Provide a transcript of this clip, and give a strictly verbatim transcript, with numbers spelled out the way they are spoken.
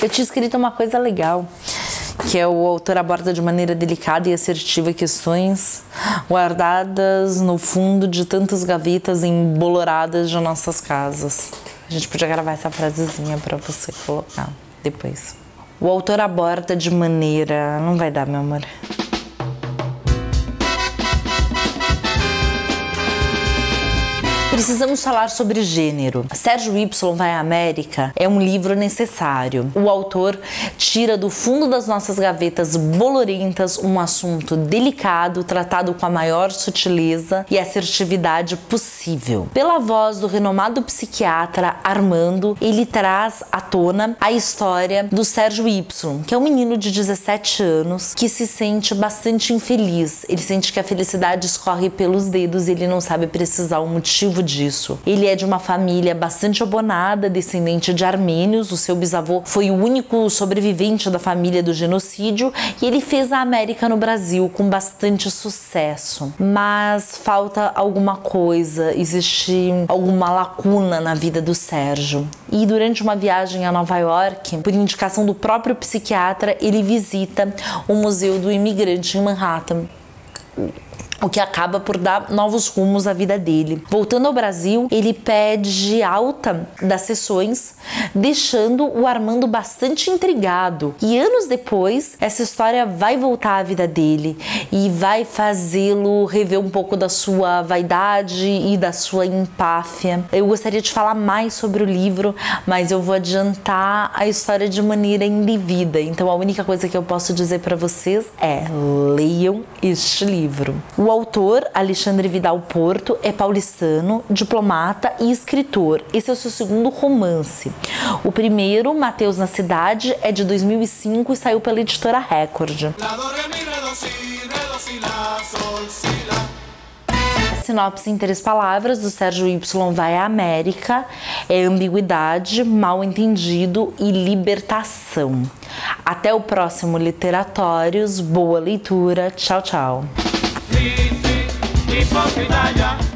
Eu tinha escrito uma coisa legal, que é o autor aborda de maneira delicada e assertiva questões guardadas no fundo de tantas gavetas emboloradas de nossas casas. A gente podia gravar essa frasezinha pra você colocar depois. O autor aborda de maneira... Não vai dar, meu amor. Precisamos falar sobre gênero. Sérgio Y Vai à América é um livro necessário. O autor tira do fundo das nossas gavetas bolorentas um assunto delicado, tratado com a maior sutileza e assertividade possível. Pela voz do renomado psiquiatra Armando, ele traz à tona a história do Sérgio Y, que é um menino de dezessete anos que se sente bastante infeliz. Ele sente que a felicidade escorre pelos dedos e ele não sabe precisar o motivo disso. Ele é de uma família bastante abonada, descendente de armênios. O seu bisavô foi o único sobrevivente da família do genocídio e ele fez a América no Brasil com bastante sucesso. Mas falta alguma coisa, existe alguma lacuna na vida do Sérgio. E durante uma viagem a Nova York, por indicação do próprio psiquiatra, ele visita o Museu do Imigrante em Manhattan, o que acaba por dar novos rumos à vida dele. Voltando ao Brasil, ele pede alta das sessões, deixando o Armando bastante intrigado. E anos depois, essa história vai voltar à vida dele e vai fazê-lo rever um pouco da sua vaidade e da sua empáfia. Eu gostaria de falar mais sobre o livro, mas eu vou adiantar a história de maneira indevida. Então a única coisa que eu posso dizer para vocês é: leiam este livro. O autor, Alexandre Vidal Porto, é paulistano, diplomata e escritor. Esse é o seu segundo romance. O primeiro, Mateus na Cidade, é de dois mil e cinco e saiu pela editora Record. A sinopse em três palavras do Sérgio Y Vai à América é ambiguidade, mal entendido e libertação. Até o próximo Literatórios. Boa leitura. Tchau, tchau. Hipocrisia.